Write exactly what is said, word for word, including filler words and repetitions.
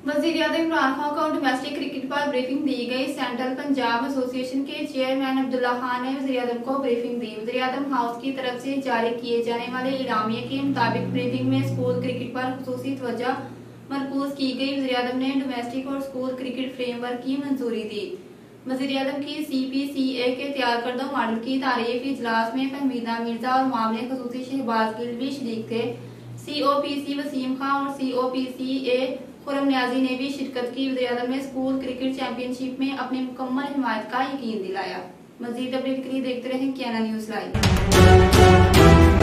वज़ीर-ए-आज़म इमरान खान को domestic cricket पर ब्रीफिंग दी गई। सेंट्रल पंजाब एसोसिएशन के चेयरमैन अब्दुल्ला खान ने वज़ीर-ए-आज़म को ब्रीफिंग दी। वज़ीर-ए-आज़म हाउस की तरफ से जारी किए जाने वाले इलामिया के मुताबिक ब्रीफिंग में स्कूल क्रिकेट पर खुसूसी तवज्जो मरकूज की गई। वज़ीर-ए-आज़म ने डोमेस्टिक और स्कूल क्रिकेट फ्रेमवर्क की मंजूरी दी। वज़ीर-ए-आज़म की सी पी सी ए के तैयार करदा मॉडल की तारीफ इजलास में फहमीदा मिर्जा और मामले खसूसी शहबाज गिल भी शरीक थे। C O P C Wasim Khan और C O P C A Khurram Niazi ने भी शिरकत की। वज़ीर-ए-आज़म ने स्कूल क्रिकेट चैंपियनशिप में अपनी मुकम्मल हिमायत का यकीन दिलाया। मज़ीद अपडेट के लिए देखते रहें कियाना न्यूज़ लाइव।